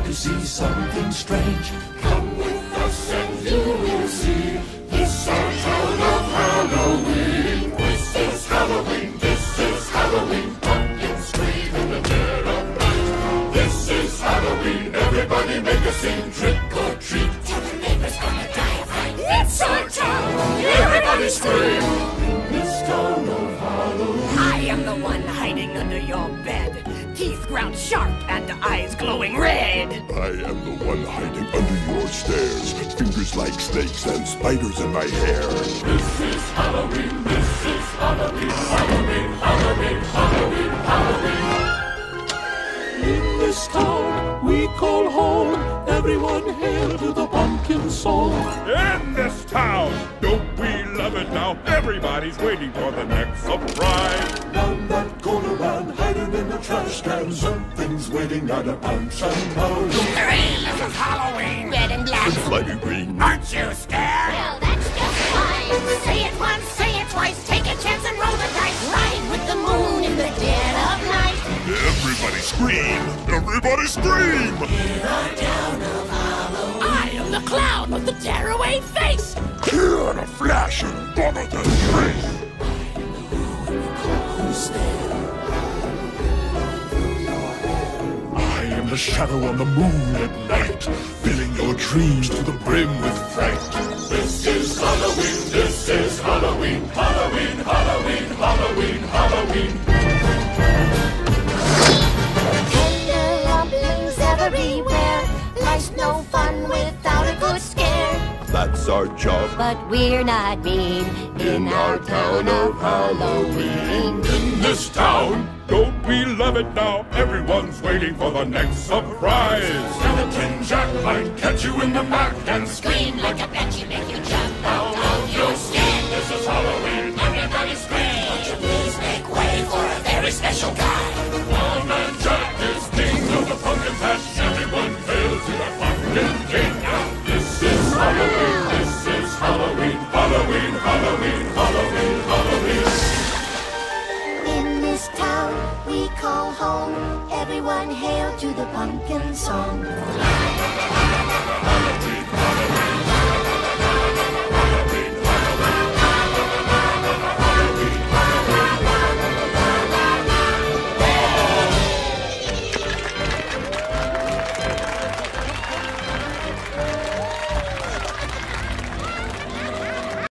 to see something strange. Come with us and you will see. This our town of Halloween. This is Halloween, this is Halloween. Pumpkins scream in the dead of night. This is Halloween, everybody make a scene. Trick or treat, tell the neighbors gonna die of fright. It's our town, everybody scream. In this town of Halloween. I am the one hiding under your bed, teeth ground sharp and eyes glowing red. I am the one hiding under your stairs, fingers like snakes and spiders in my hair. This is Halloween, this is Halloween, Halloween, Halloween, Halloween, Halloween. In this town we call home, everyone hail to the pumpkin song. In this town, don't we love it now? Everybody's waiting for the next surprise. Down that corner man, hiding in the trash can, something's waiting at a punch and pound. Hooray, this is Halloween! Red and black. And slimy green. Aren't you scared? Well, that's just fine. Say it once, say it twice, take a chance and roll the dice. Ride with the moon in the dead of night. Everybody scream! Everybody scream! In our town of Halloween. I am the clown with the tearaway face. Here in a flash and bother the trace. Who's there? I am the shadow on the moon at night, filling your dreams to the brim with fright. This is Halloween, this is Halloween, Halloween, Halloween, Halloween, Halloween. Tender rumblings everywhere. Life's no fun without a good scare. That's our job But we're not mean in our town of Halloween. In this town, don't we love it now? Everyone's waiting for the next surprise. Skeleton Jack might catch you in the back and Scream like a banshee, make you jump out of your skin. this is Halloween. Everybody scream. Won't you please make way for a very special guy? One man Jack is king of the pumpkin patch. Everyone hail to the pumpkin king. This is Halloween, this is Halloween, Halloween, Halloween, Halloween, Halloween. In this town we call home. Everyone hail to the pumpkin song.